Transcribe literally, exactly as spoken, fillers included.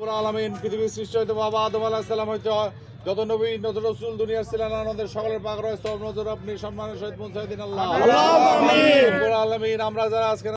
রব্বুল আলামিন পৃথিবীর সৃষ্টি হইতে বাবা আদম আলাইহিস সালাম হইতে যত নবী যত রাসূল দুনিয়ার ছিলেন আমাদের সকলের পাক রয়েছে সব নজর আপনি সম্মানের সহিত পৌঁছায় দিন আল্লাহ। আল্লাহুম্মা আমিন। রব্বুল আলামিন আমরা যারা আজকে